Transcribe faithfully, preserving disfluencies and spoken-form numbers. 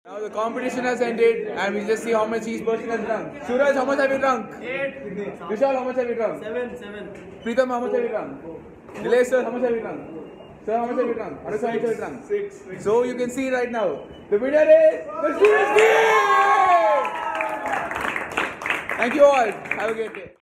Now the competition has ended and we just see how much each person has drunk. Suraj, how much have you drunk? Eight. Vishal, how much have you drunk? Seven. Seven. Preetham, how much have you drunk? Nilesh sir, how much have you drunk? Sir, how much have you drunk? Anush, how much have you drunk? Six. Six. So you can see right now, the winner is the Chimes team! Thank you all. Have a great day.